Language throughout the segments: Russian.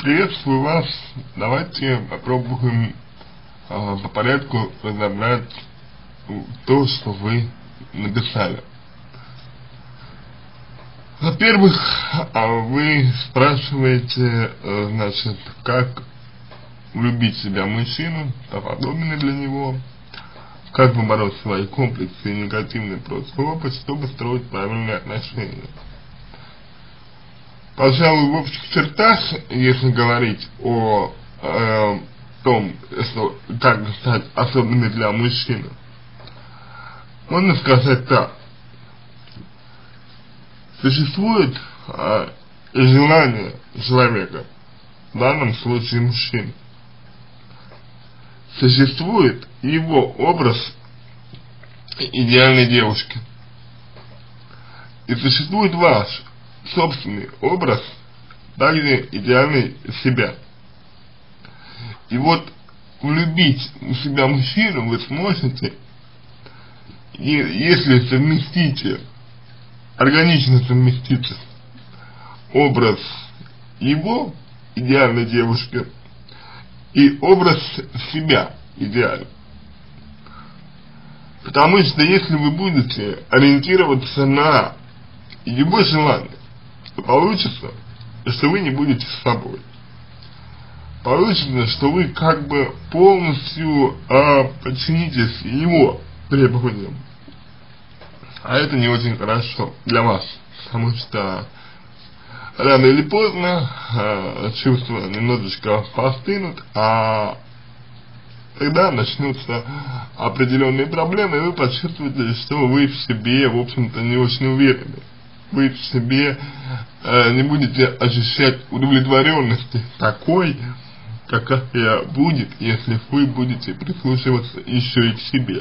Приветствую вас. Давайте попробуем по порядку разобрать то, что вы написали. Во-первых, вы спрашиваете, значит, как влюбить в себя мужчину, подобный для него, как побороть свои комплексы и негативный прошлый опыт, чтобы строить правильные отношения. Пожалуй, в общих чертах, если говорить о том, что как стать особенным для мужчины, можно сказать так. Существует желание человека, в данном случае мужчины. Существует его образ идеальной девушки. И существует ваш собственный образ, также идеальный себя. И вот влюбить в себя мужчину вы сможете, если совместите, органично совместите образ его, идеальной девушки, и образ себя, идеальный. Потому что если вы будете ориентироваться на его желание, то получится, что вы не будете с собой. Получится, что вы как бы полностью подчинитесь его требованиям. А это не очень хорошо для вас, потому что рано или поздно чувства немножечко постынут, а тогда начнутся определенные проблемы, и вы почувствуете, что вы в себе, в общем-то, не очень уверены. Вы в себе не будете ощущать удовлетворенности такой, какая будет, если вы будете прислушиваться еще и к себе.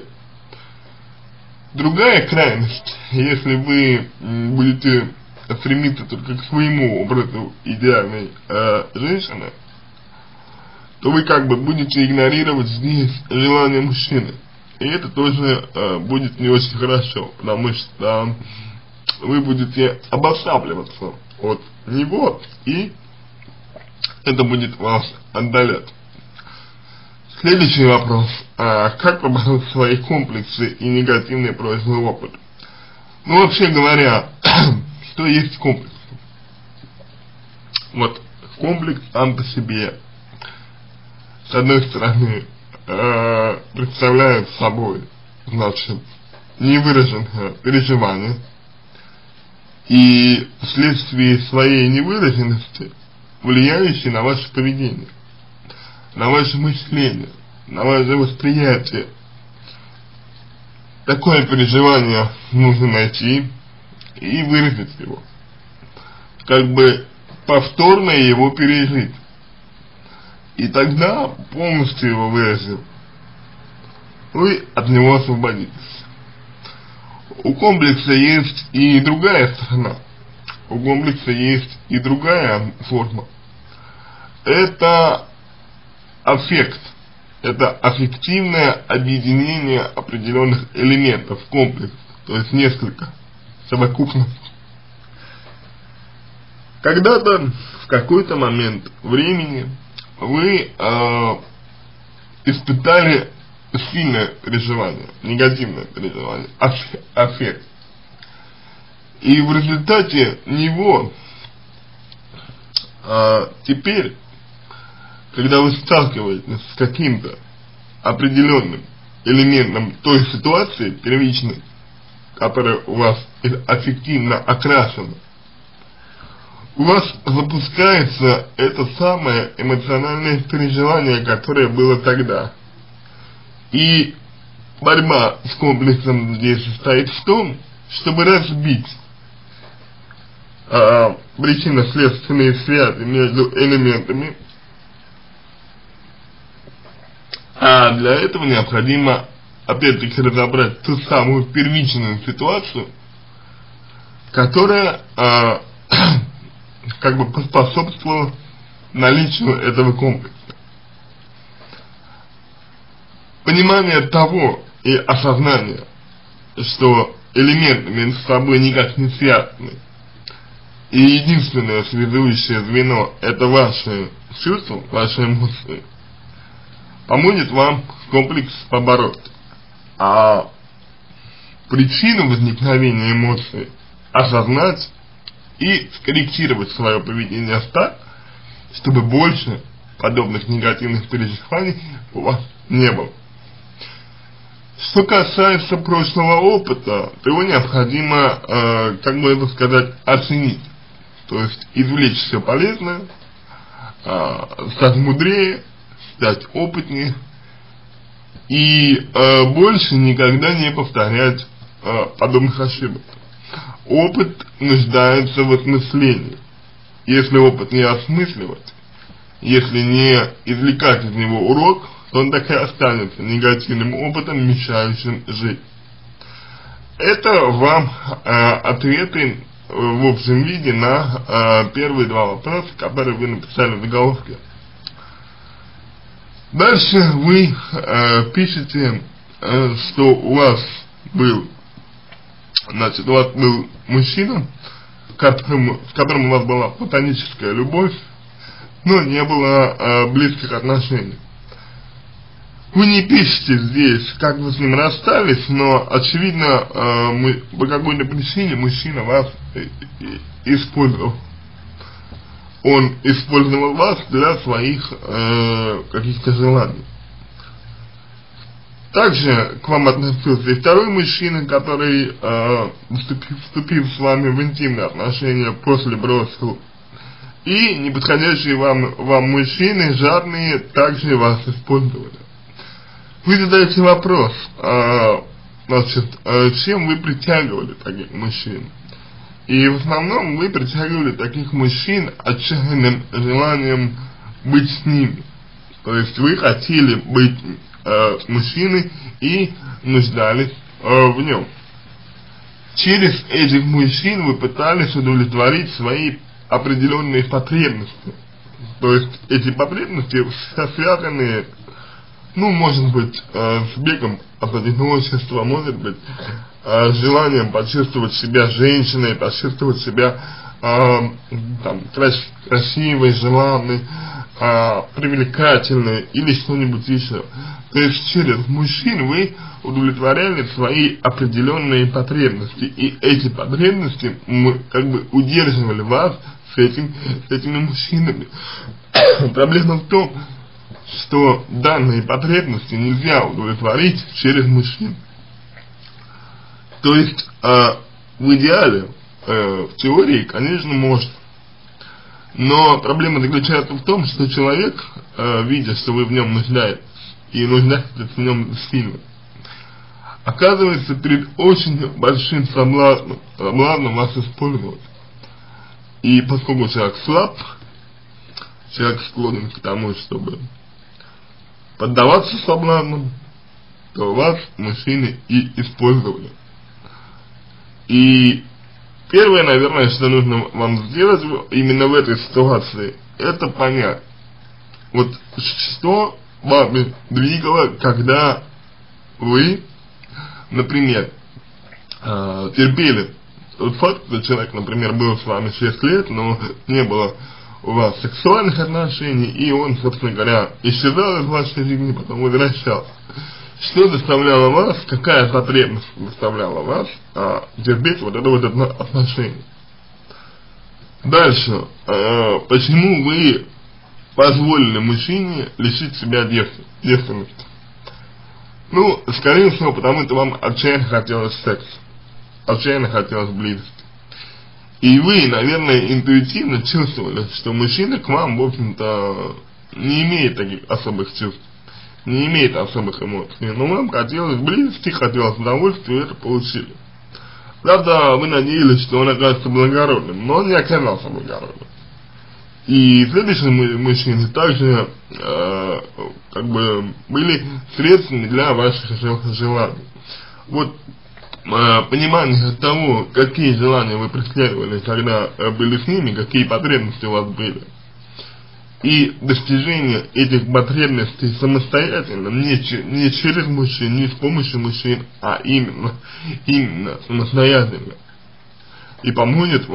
Другая крайность, если вы будете стремиться только к своему образу идеальной женщины, то вы как бы будете игнорировать здесь желание мужчины. И это тоже будет не очень хорошо, потому что вы будете обосабливаться от него, и это будет вас отдалять. Следующий вопрос. Как побороть свои комплексы и негативный прошлый опыт? Ну, вообще говоря, что есть комплекс? Вот, комплекс сам по себе, с одной стороны, представляет собой, значит, невыраженное переживание, и вследствие своей невыраженности влияющие на ваше поведение, на ваше мышление, на ваше восприятие. Такое переживание нужно найти и выразить его, как бы повторно его пережить, и тогда, полностью его выразив, вы от него освободитесь. У комплекса есть и другая сторона, у комплекса есть и другая форма. Это аффект, это аффективное объединение определенных элементов комплекса, то есть несколько совокупностей. Когда-то, в какой-то момент времени, вы испытали сильное переживание, негативное переживание, аффект. И в результате него теперь, когда вы сталкиваетесь с каким-то определенным элементом той ситуации первичной, которая у вас аффективно окрашена, у вас запускается это самое эмоциональное переживание, которое было тогда. И борьба с комплексом здесь состоит в том, чтобы разбить причинно-следственные связи между элементами, а для этого необходимо опять-таки разобрать ту самую первичную ситуацию, которая как бы поспособствовала наличию этого комплекса. Понимание того и осознание, что элементы между собой никак не связаны, и единственное связующее звено — это ваши чувства, ваши эмоции, поможет вам комплекс побороть. А причину возникновения эмоций осознать и скорректировать свое поведение так, чтобы больше подобных негативных переживаний у вас не было. Что касается прошлого опыта, то его необходимо, как бы это сказать, оценить. То есть извлечь все полезное, стать мудрее, стать опытнее и больше никогда не повторять подобных ошибок. Опыт нуждается в осмыслении. Если опыт не осмысливать, если не извлекать из него урок, то он так и останется негативным опытом, мешающим жить. Это вам ответы в общем виде на первые два вопроса, которые вы написали в заголовке. Дальше вы пишете, что у вас был мужчина, с которым у вас была платоническая любовь, но не было близких отношений. Вы не пишете здесь, как вы с ним расстались, но, очевидно, по какой-то причине мужчина вас использовал. Он использовал вас для своих каких-то желаний. Также к вам относился и второй мужчина, который, вступив с вами в интимные отношения, после бросил. И неподходящие вам мужчины, жадные, также вас использовали. Вы задаете вопрос, чем вы притягивали таких мужчин? И в основном вы притягивали таких мужчин отчаянным желанием быть с ними. То есть вы хотели быть с мужчиной и нуждались в нем. Через этих мужчин вы пытались удовлетворить свои определенные потребности. То есть эти потребности связаны, может быть, с бегом от одиночества, может быть, с желанием почувствовать себя женщиной, почувствовать себя красивой, желанной, привлекательной или что-нибудь еще. То есть через мужчин вы удовлетворяли свои определенные потребности, и эти потребности как бы удерживали вас с этими мужчинами. Проблема в том, что данные потребности нельзя удовлетворить через мужчин. То есть в идеале, в теории, конечно, можно. Но проблема заключается в том, что человек, видя, что вы в нем нуждаетесь, и нуждаетесь в нем сильно, оказывается перед очень большим соблазном вас использовать. И поскольку человек слаб, человек склонен к тому, чтобы поддаваться соблазнам, то вас мужчины и использовали. И первое, наверное, что нужно вам сделать именно в этой ситуации, это понять, вот что вами двигало, когда вы, например, терпели тот факт, что человек, например, был с вами 6 лет, но не было у вас сексуальных отношений, и он, собственно говоря, исчезал из вашей жизни, потом возвращался. Что заставляло вас, какая потребность заставляла вас терпеть вот это вот отношение? Дальше, почему вы позволили мужчине лишить себя девственности? Скорее всего, потому что вам отчаянно хотелось секса, отчаянно хотелось близости. И вы, наверное, интуитивно чувствовали, что мужчина к вам, в общем-то, не имеет таких особых чувств, не имеет особых эмоций, но вам хотелось близости, хотелось удовольствия, и это получили. Правда, вы надеялись, что он окажется благородным, но он не оказался благородным. И следующие мужчины также, были средствами для ваших желаний. Вот, понимание того, какие желания вы преследовали, когда были с ними, какие потребности у вас были, и достижение этих потребностей самостоятельно, не через мужчин, не с помощью мужчин, а именно самостоятельно, и поможет вам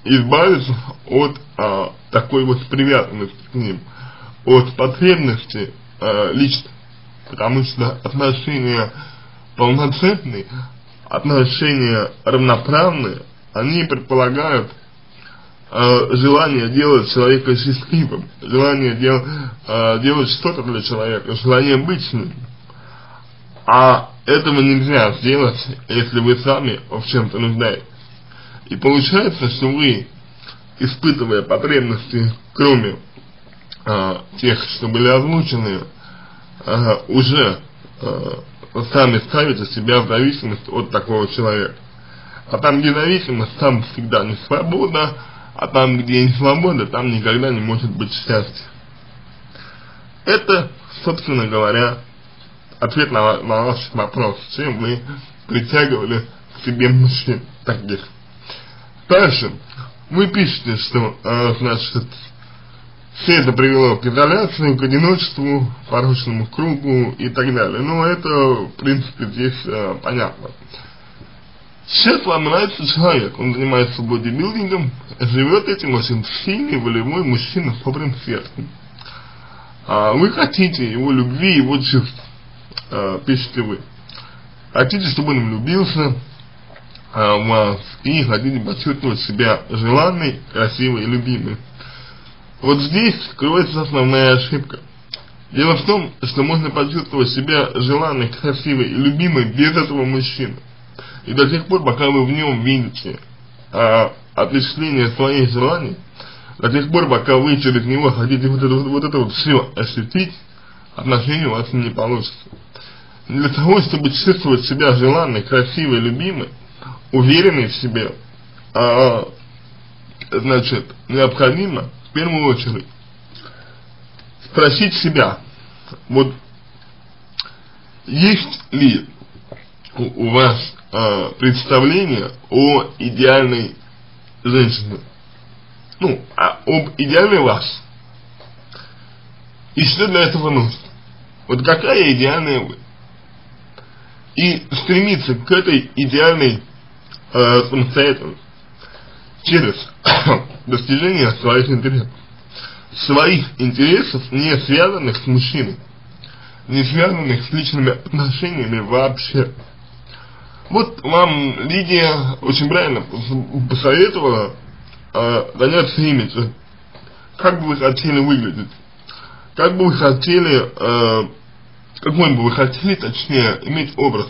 избавиться от такой вот привязанности к ним, от потребности лично, потому что отношения полноценные, отношения равноправные, они предполагают желание делать человека счастливым, желание делать что-то для человека, желание быть с ним. А этого нельзя сделать, если вы сами в чем-то нуждаетесь. И получается, что вы, испытывая потребности, кроме тех, что были озвучены, уже сами ставите себя в зависимость от такого человека. А там, где зависимость, там всегда не свобода, а там, где не свобода, там никогда не может быть счастья. Это, собственно говоря, ответ на ваш вопрос, чем вы притягивали к себе мужчин таких. Дальше, вы пишете, что, значит, все это привело к изоляции, к одиночеству, порочному кругу и так далее. Но это, в принципе, здесь понятно. Сейчас вам нравится человек, он занимается бодибилдингом, живет этим очень сильный, волевой мужчина с добрым сердцем. Вы хотите его любви, его чувств, пишете вы. Хотите, чтобы он влюбился в вас и хотите почувствовать себя желанной, красивой и любимой. Вот здесь кроется основная ошибка. Дело в том, что можно почувствовать себя желанной, красивой и любимой без этого мужчины. И до тех пор, пока вы в нем видите осуществление своих желаний, до тех пор, пока вы через него хотите вот это все ощутить, отношения у вас не получится. Для того, чтобы чувствовать себя желанной, красивой, любимой, уверенной в себе, значит, необходимо в первую очередь спросить себя, вот есть ли у вас представление о идеальной женщине, ну, об идеальной вас, и что для этого нужно, вот какая идеальная вы, и стремиться к этой идеальной самостоятельности через достижение своих интересов, не связанных с мужчиной, не связанных с личными отношениями вообще. Вот вам Лидия очень правильно посоветовала заняться имиджем. Как бы вы хотели выглядеть? Как бы вы хотели, какой бы вы хотели, точнее, иметь образ?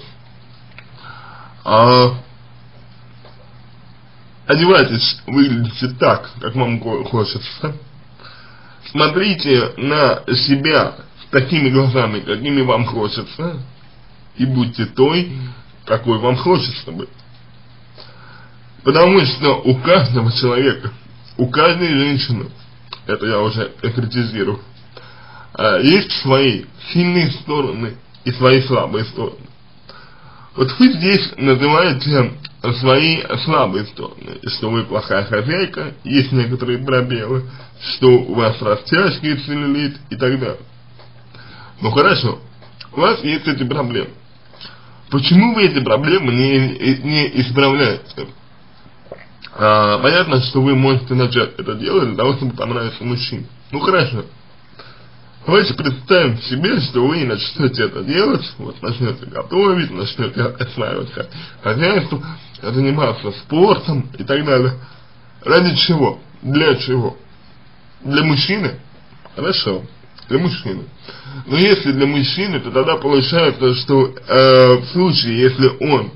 Одевайтесь, выглядите так, как вам хочется. Смотрите на себя с такими глазами, какими вам хочется, и будьте той, какой вам хочется быть. Потому что у каждого человека, у каждой женщины, это я уже критизирую, есть свои сильные стороны и свои слабые стороны. Вот вы здесь называете свои слабые стороны, что вы плохая хозяйка, есть некоторые пробелы, что у вас растяжки и целлюлит и так далее. Ну хорошо, у вас есть эти проблемы. Почему вы эти проблемы не исправляете? Понятно, что вы можете начать это делать для того, чтобы понравиться мужчине. Ну хорошо. Давайте представим себе, что вы начнете это делать, вот начнете готовить, начнете осваивать хозяйство, заниматься спортом и так далее. Ради чего? Для чего? Для мужчины? Хорошо, для мужчины. Но если для мужчины, то тогда получается, что в случае, если он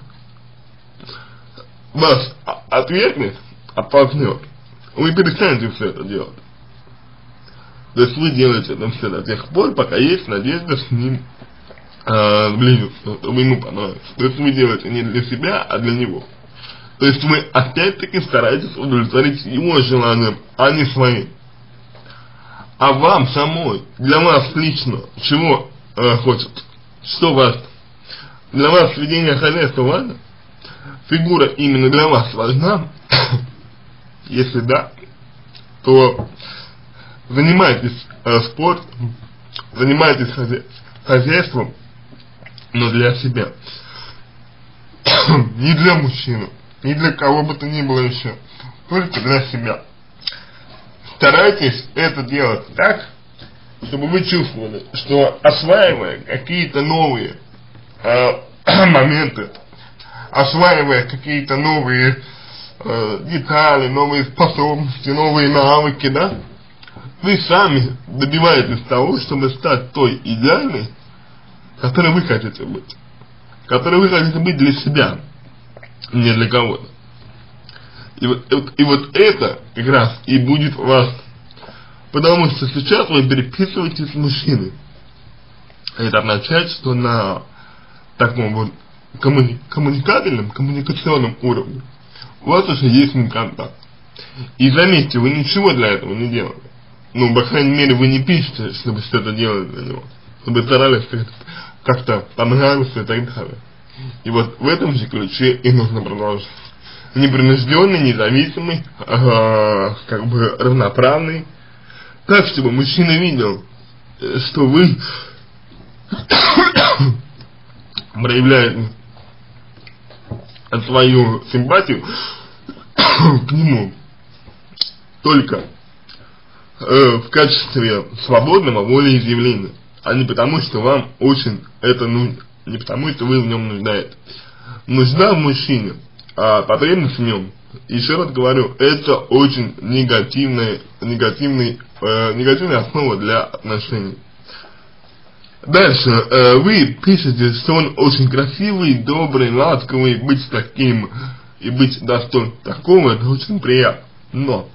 вас отвергнет, оттолкнет, вы перестанете все это делать. То есть вы делаете это все до тех пор, пока есть надежда с ним сблизиться, чтобы ему понравиться. То есть вы делаете не для себя, а для него. То есть вы опять-таки стараетесь удовлетворить его желанием, а не своим. А вам самой, для вас лично, чего хочется? Что важно? Для вас ведение хозяйства важно? Фигура именно для вас важна? Если да, то занимайтесь спортом, занимайтесь хозяйством, но для себя. Не для мужчины, не для кого бы то ни было еще. только для себя. Старайтесь это делать так, чтобы вы чувствовали, что осваивая какие-то новые моменты, осваивая какие-то новые детали, новые способности, новые навыки, да, вы сами добиваетесь того, чтобы стать той идеальной, которой вы хотите быть. Которой вы хотите быть для себя, не для кого-то. И вот это как раз и будет вас. Потому что сейчас вы переписываетесь с мужчиной. Это означает, что на таком вот коммуникабельном, коммуникационном уровне у вас уже есть контакт. И заметьте, вы ничего для этого не делали. Ну, по крайней мере, вы не пишете, чтобы что-то делать для него. Чтобы старались как-то понравиться и так далее. И вот в этом же ключе и нужно продолжать. Непринужденный, независимый, как бы равноправный. Так, чтобы мужчина видел, что вы проявляете свою симпатию к нему только в качестве свободного волеизъявления, а не потому, что вам очень это нужно, не потому, что вы в нем нуждаетесь. Нужда в мужчине, а потребность в нем, еще раз говорю, это очень негативная основа для отношений. Дальше, вы пишете, что он очень красивый, добрый, ласковый, быть таким и быть достоин такого, это очень приятно. Но,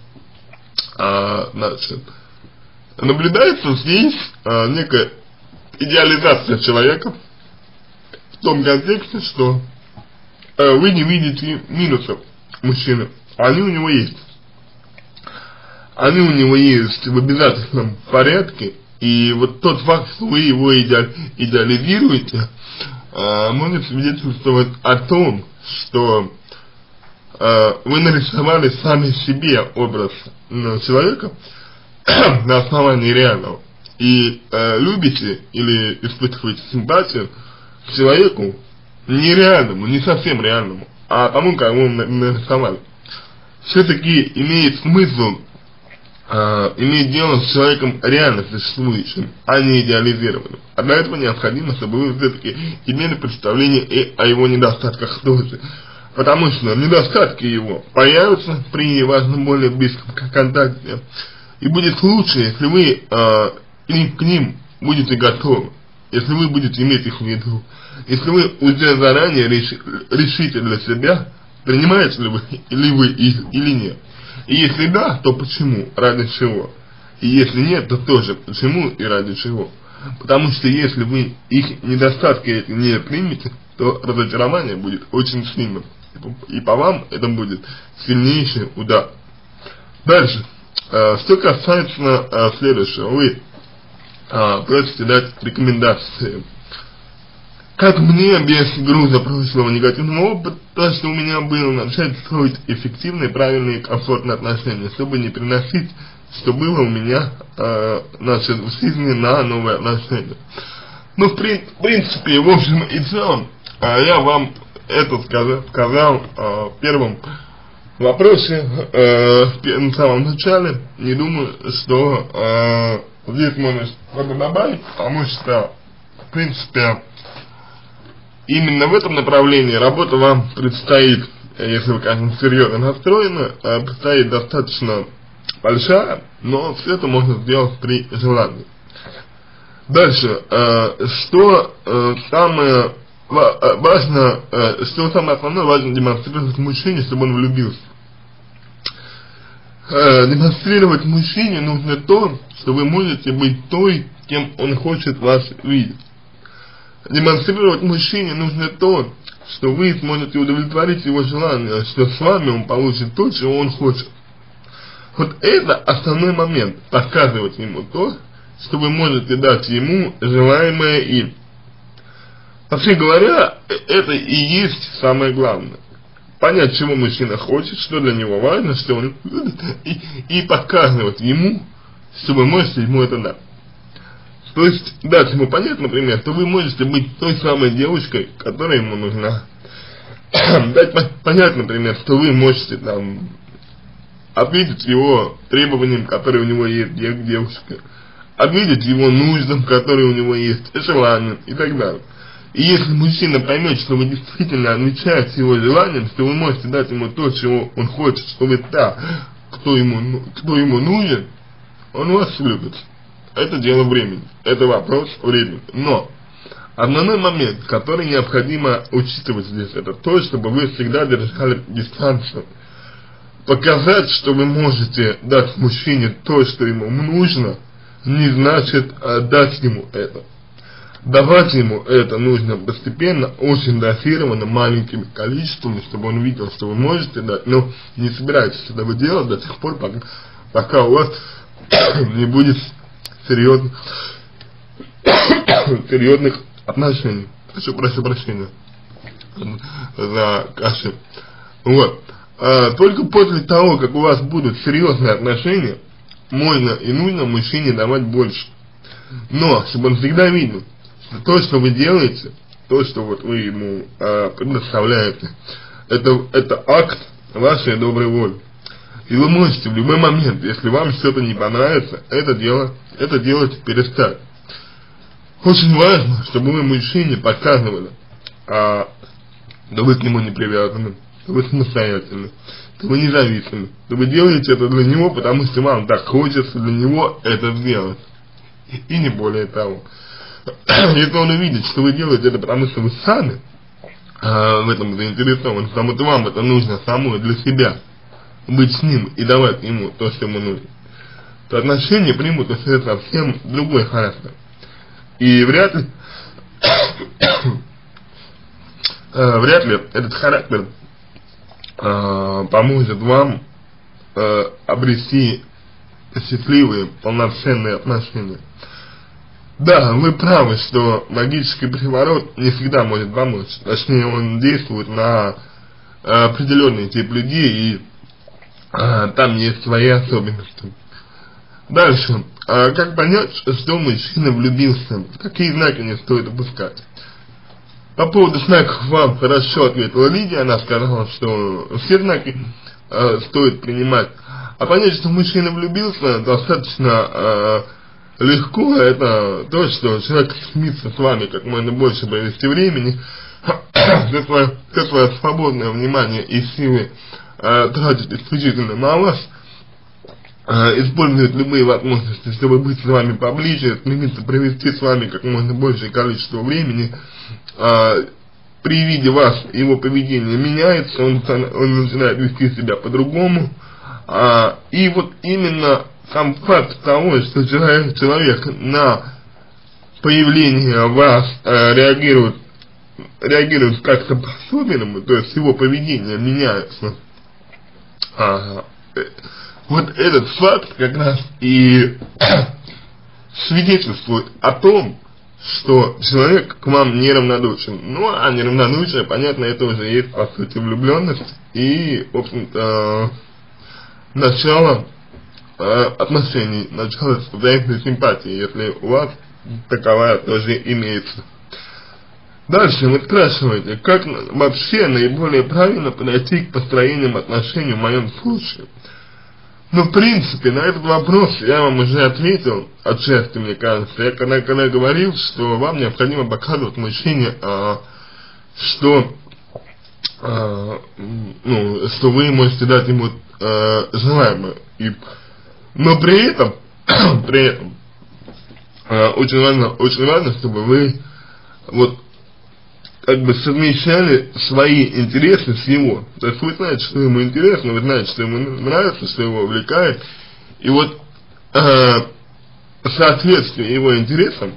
значит, наблюдается здесь некая идеализация человека в том контексте, что вы не видите минусов мужчины, они у него есть. Они у него есть в обязательном порядке, и вот тот факт, что вы его идеализируете, может свидетельствовать о том, что вы нарисовали сами себе образ человека на основании реального. И любите или испытываете симпатию к человеку нереальному, не совсем реальному, а тому, кого вы нарисовали. Все-таки имеет смысл иметь дело с человеком реально существующим, а не идеализированным. А для этого необходимо, чтобы вы все-таки имели представление и о его недостатках тоже. Потому что недостатки его появятся при важном более близком контакте. И будет лучше, если вы к ним будете готовы, если вы будете иметь их в виду. Если вы уже заранее решите для себя, принимаете ли вы их или нет. И если да, то почему, ради чего. И если нет, то тоже почему и ради чего. Потому что если вы их недостатки не примете, то разочарование будет очень сильным. И по вам это будет сильнейший удар. Дальше. Что касается следующего. Вы просите дать рекомендации. Как мне без груза прошлого негативного опыта, что у меня было, начать строить эффективные, правильные, комфортные отношения, чтобы не приносить, что было у меня значит, в жизни на новые отношения. Ну, в принципе, в общем и целом, я вам это сказал в первом вопросе, в самом начале. Не думаю, что здесь можно что-то добавить, потому что, в принципе, именно в этом направлении работа вам предстоит, если вы, конечно, серьезно настроены, предстоит достаточно большая, но все это можно сделать при желании. Дальше, что самое важно, что самое основное, важно демонстрировать мужчине, чтобы он влюбился. Демонстрировать мужчине нужно то, что вы можете быть той, кем он хочет вас видеть. Демонстрировать мужчине нужно то, что вы сможете удовлетворить его желание, что с вами он получит то, чего он хочет. Вот это основной момент, показывать ему то, что вы можете дать ему желаемое им. Вообще говоря, это и есть самое главное. Понять, чего мужчина хочет, что для него важно, что он любит, и показывать ему, что вы можете ему это дать. То есть дать ему понять, например, что вы можете быть той самой девушкой, которая ему нужна. Дать понять, например, что вы можете там ответить его требованиям, которые у него есть к девушке, ответить его нуждам, которые у него есть, желаниям и так далее. И если мужчина поймет, что вы действительно отвечаете его желаниям, что вы можете дать ему то, чего он хочет, что вы та, кто ему нужен, он вас любит. Это дело времени, это вопрос времени. Но основной момент, который необходимо учитывать здесь, это то, чтобы вы всегда держали дистанцию. Показать, что вы можете дать мужчине то, что ему нужно, не значит дать ему это. Давать ему это нужно постепенно, очень дозированно, маленькими количествами, чтобы он видел, что вы можете дать, но не собираетесь этого делать до тех пор, пока у вас не будет серьезных отношений. Прошу прощения за кашу. Вот. Только после того, как у вас будут серьезные отношения, можно и нужно мужчине давать больше. Но, чтобы он всегда видел, что то, что вы делаете, то, что вот вы ему предоставляете, это акт вашей доброй воли. И вы можете в любой момент, если вам что-то не понравится, это делать перестать. Очень важно, чтобы вы мужчине показывали, что вы к нему не привязаны, что вы самостоятельны, что вы независимы, что вы делаете это для него, потому что вам так хочется для него это сделать. И не более того. Если он увидит, что вы делаете это, потому что вы сами в этом заинтересованы, потому что вам это нужно самой для себя, быть с ним и давать ему то, что ему нужно, то отношения примут уже совсем другой характер. И вряд ли этот характер поможет вам обрести счастливые, полноценные отношения. Да, вы правы, что магический приворот не всегда может помочь. Точнее, он действует на определенный тип людей, и там есть свои особенности. Дальше. Как понять, что мужчина влюбился? Какие знаки не стоит упускать? По поводу знаков вам хорошо ответила Лидия. Она сказала, что все знаки стоит принимать. А понять, что мужчина влюбился, достаточно легко. Это то, что человек стремится с вами как можно больше провести времени, все свое свободное внимание и силы тратит исключительно на вас, использует любые возможности, чтобы быть с вами поближе, стремится провести с вами как можно большее количество времени. При виде вас его поведение меняется, он начинает вести себя по-другому. И вот именно сам факт того, что человек на появление вас реагирует как-то по-особенному, то есть его поведение меняется. Вот этот факт как раз и свидетельствует о том, что человек к вам неравнодушен. Ну, а неравнодушие, понятно, это уже есть, по сути, влюбленность и, в общем-то, начало отношений, начало взаимной симпатии, если у вас таковая тоже имеется. Дальше вы спрашиваете, как вообще наиболее правильно подойти к построению отношений в моем случае. Ну, в принципе, на этот вопрос я вам уже ответил, отчасти, мне кажется. Я когда говорил, что вам необходимо показывать мужчине, что вы можете дать ему желаемое. Но при этом очень важно, чтобы вы вот как бы совмещали свои интересы с его. То есть вы знаете, что ему интересно, вы знаете, что ему нравится, что его увлекает. И вот соответствие его интересам,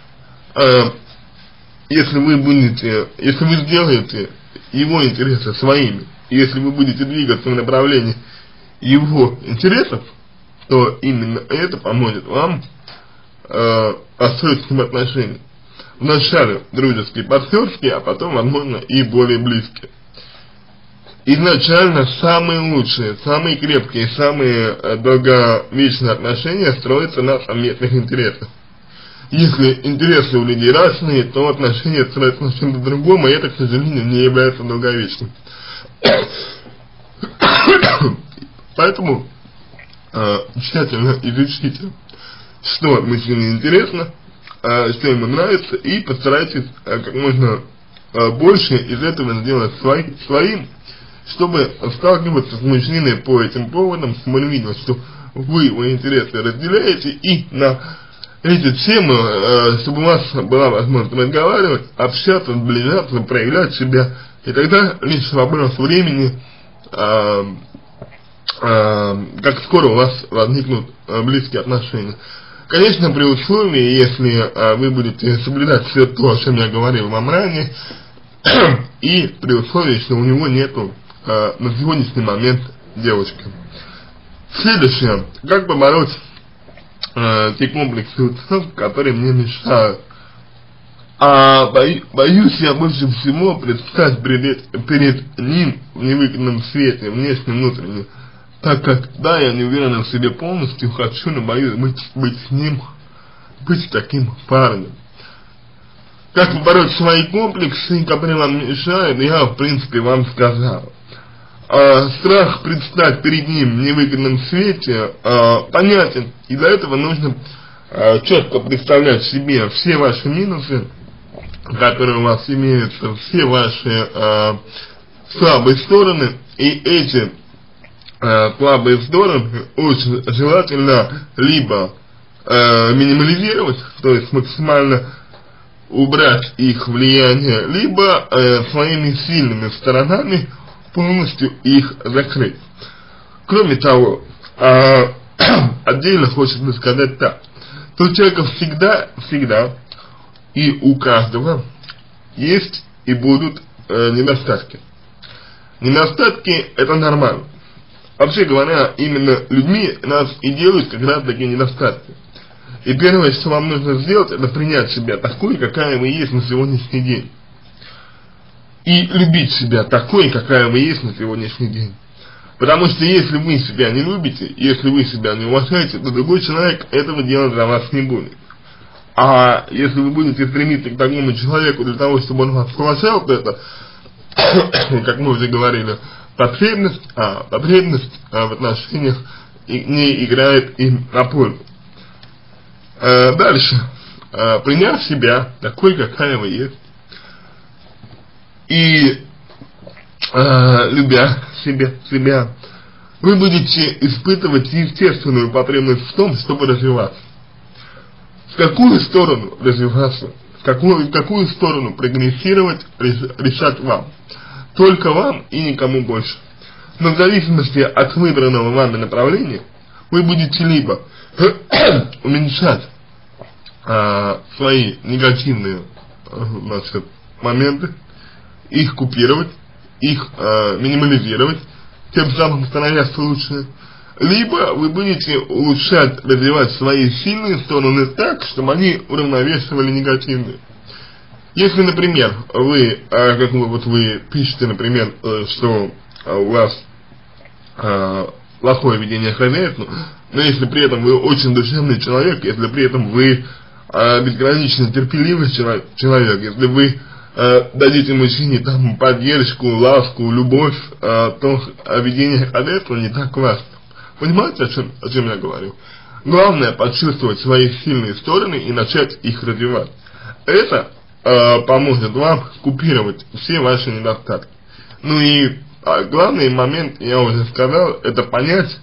если вы сделаете его интересы своими, если вы будете двигаться в направлении его интересов, то именно это поможет вам построить с ним отношения. Вначале дружеские, партнерские, а потом, возможно, и более близкие. Изначально самые лучшие, самые крепкие, самые долговечные отношения строятся на совместных интересах. Если интересы у людей разные, то отношения строятся на чем-то другом, и это, к сожалению, не является долговечным. Поэтому тщательно изучите, что мужчине интересно, что ему нравится, и постарайтесь как можно больше из этого сделать своим, чтобы сталкиваться с мужчиной по этим поводам, чтобы он видел, что вы его интересы разделяете, и на эти темы, чтобы у вас была возможность разговаривать, общаться, сближаться, проявлять себя, и тогда лишь вопрос времени, как скоро у вас возникнут близкие отношения. Конечно, при условии, если вы будете соблюдать все то, о чем я говорил вам ранее, и при условии, что у него нету на сегодняшний момент девочки. Следующее. Как побороть те комплексы утцов, которые мне мешают? Боюсь я больше всего предстать перед ним в невыгодном свете, внешне, внутренне. Так как, да, я не уверен в себе полностью, хочу, но боюсь быть с ним, быть таким парнем. Как побороть свои комплексы, которые вам мешают, я, в принципе, вам сказал. Страх предстать перед ним в невыгодном свете понятен, и для этого нужно четко представлять себе все ваши минусы, которые у вас имеются, все ваши слабые стороны, и эти слабые стороны очень желательно либо минимализировать, то есть максимально убрать их влияние, либо своими сильными сторонами полностью их закрыть. Кроме того, отдельно хочется сказать так, что у человека всегда и у каждого есть и будут недостатки. Недостатки — это нормально. Вообще говоря, именно людьми нас и делают как раз такие недостатки. И первое, что вам нужно сделать, это принять себя такой, какая вы есть на сегодняшний день. И любить себя такой, какая вы есть на сегодняшний день. Потому что если вы себя не любите, если вы себя не уважаете, то другой человек этого делать для вас не будет. А если вы будете стремиться к такому человеку для того, чтобы он вас уважал, то это, как мы уже говорили, потребность в отношениях не играет им на пользу. Дальше. Приняв себя такой, какая вы есть, и любя себя, вы будете испытывать естественную потребность в том, чтобы развиваться. В какую сторону развиваться, в какую сторону прогрессировать, решать вам. Только вам и никому больше. Но в зависимости от выбранного вами направления, вы будете либо уменьшать свои негативные моменты, их купировать, их минимализировать, тем самым становясь лучше, либо вы будете улучшать, развивать свои сильные стороны так, чтобы они уравновешивали негативные. Если, например, вы, как вы пишете, например, что у вас плохое ведение хозяйства, но если при этом вы очень душевный человек, если при этом вы безгранично терпеливый человек, если вы дадите мужчине там поддержку, ласку, любовь, то ведение хозяйства не так важно. Понимаете, о чем я говорю? Главное почувствовать свои сильные стороны и начать их развивать. Это поможет вам купировать все ваши недостатки. Ну и главный момент, я уже сказал, это понять,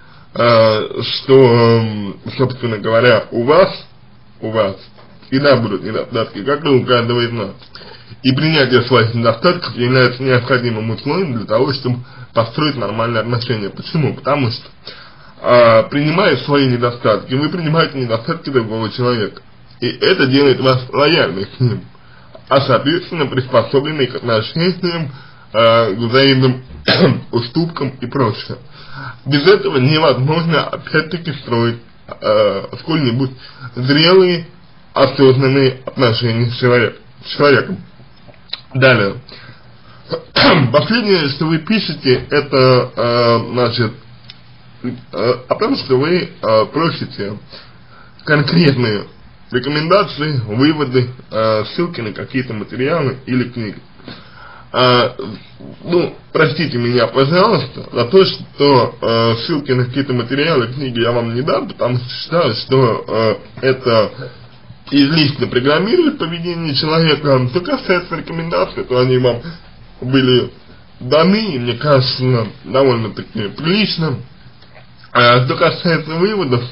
что, собственно говоря, у вас всегда будут недостатки, как и у каждого из нас. И принятие своих недостатков является необходимым условием для того, чтобы построить нормальные отношения. Почему? Потому что, принимая свои недостатки, вы принимаете недостатки другого человека. И это делает вас лояльным к ним, а соответственно приспособленным к отношениям, к взаимным уступкам и прочее. Без этого невозможно опять-таки строить сколь-нибудь зрелые, осознанные отношения с человеком. Далее. Последнее, что вы пишете, это значит о том, что вы просите конкретные рекомендации, выводы, ссылки на какие-то материалы или книги. ну, простите меня, пожалуйста, за то, что ссылки на какие-то материалы, книги я вам не дам, потому что считаю, что это излишне программирует поведение человека. Что касается рекомендаций, то они вам были даны, и мне кажется, довольно-таки прилично. Что касается выводов,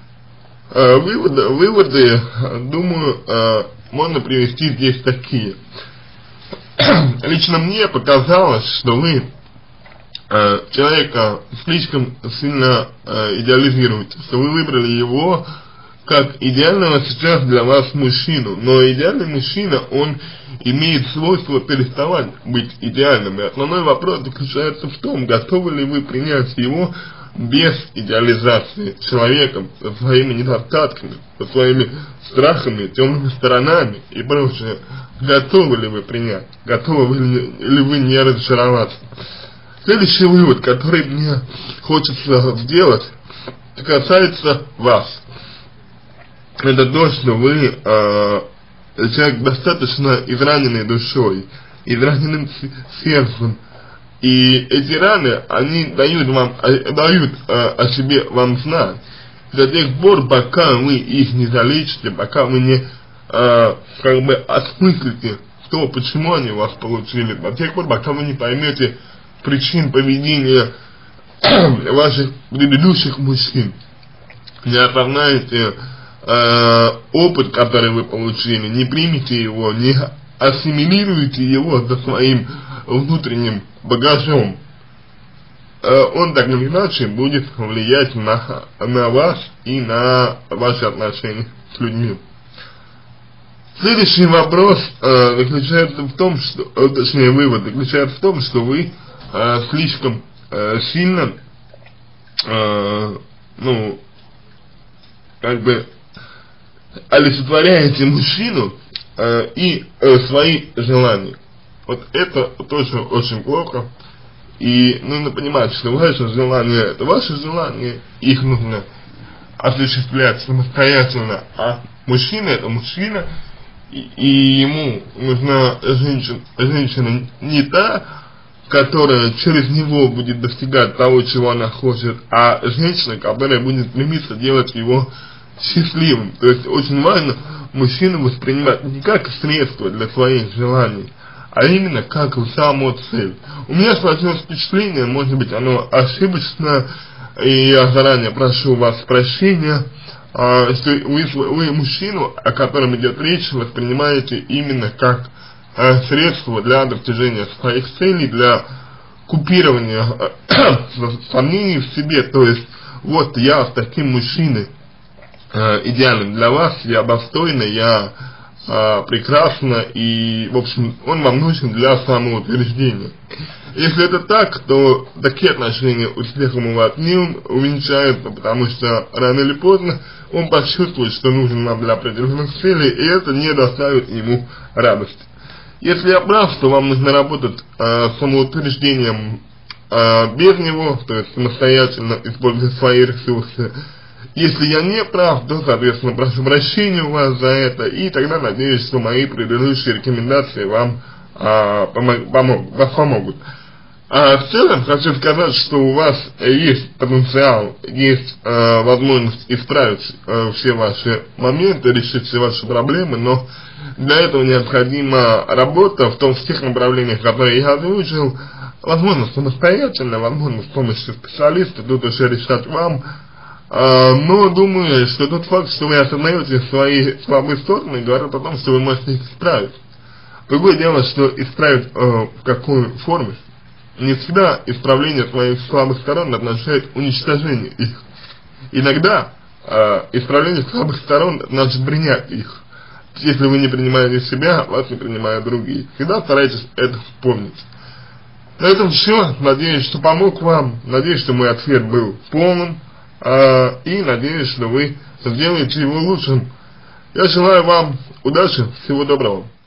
выводы, думаю, можно привести здесь такие. Лично мне показалось, что вы человека слишком сильно идеализируете, что вы выбрали его как идеального сейчас для вас мужчину, но идеальный мужчина, он имеет свойство переставать быть идеальным, и основной вопрос заключается в том, готовы ли вы принять его без идеализации человеком, со своими недостатками, со своими страхами, темными сторонами и прочее. Готовы ли вы принять? Готовы ли вы не разочароваться? Следующий вывод, который мне хочется сделать, касается вас. Это то, что вы человек достаточно израненный душой, израненным сердцем. И эти раны, они дают о себе вам знать. До тех пор, пока вы их не залечите, пока вы не как бы осмыслите то, почему они вас получили, до тех пор, пока вы не поймете причин поведения ваших предыдущих мужчин, не осознаете опыт, который вы получили, не примете его, не ассимилируете его за своим внутренним багажом, он так или иначе будет влиять на вас и на ваши отношения с людьми. Следующий вопрос заключается в том, что, точнее вывод заключается в том, что вы слишком сильно, ну, как бы олицетворяете мужчину и свои желания. Вот это тоже очень плохо. И нужно понимать, что ваше желание, это ваше желание, их нужно осуществлять самостоятельно, а мужчина это мужчина, и ему нужна женщина не та, которая через него будет достигать того, чего она хочет, а женщина, которая будет стремиться делать его счастливым. То есть очень важно мужчину воспринимать не как средство для своих желаний, а именно как саму цель. У меня сложилось впечатление, может быть оно ошибочно, и я заранее прошу вас прощения, что вы мужчину, о котором идет речь, воспринимаете именно как средство для достижения своих целей, для купирования сомнений в себе. То есть, вот я с таким мужчиной идеальным для вас, я достойна, я прекрасна, и, в общем, он вам нужен для самоутверждения. Если это так, то такие отношения успехом у вас не увенчаются, потому что рано или поздно он почувствует, что нужен вам для определенных целей, и это не доставит ему радости. Если я прав, то вам нужно работать с самоутверждением без него, то есть самостоятельно используя свои ресурсы. Если я не прав, то, соответственно, прошу прощения у вас за это, и тогда надеюсь, что мои предыдущие рекомендации вам помогут. В целом, хочу сказать, что у вас есть потенциал, есть возможность исправить все ваши моменты, решить все ваши проблемы, но для этого необходима работа в тех направлениях, которые я озвучил, возможно, самостоятельно, возможно, с помощью специалиста, тут уже решать вам. Но думаю, что тот факт, что вы осознаете свои слабые стороны, говорит о том, что вы можете их исправить. Другое дело, что исправить в какой форме. Не всегда исправление своих слабых сторон означает уничтожение их. Иногда исправление слабых сторон значит принять их. Если вы не принимаете себя, вас не принимают другие. Всегда старайтесь это помнить. На этом все. Надеюсь, что помог вам. Надеюсь, что мой ответ был полным. И надеюсь, что вы сделаете его лучшим. Я желаю вам удачи, всего доброго.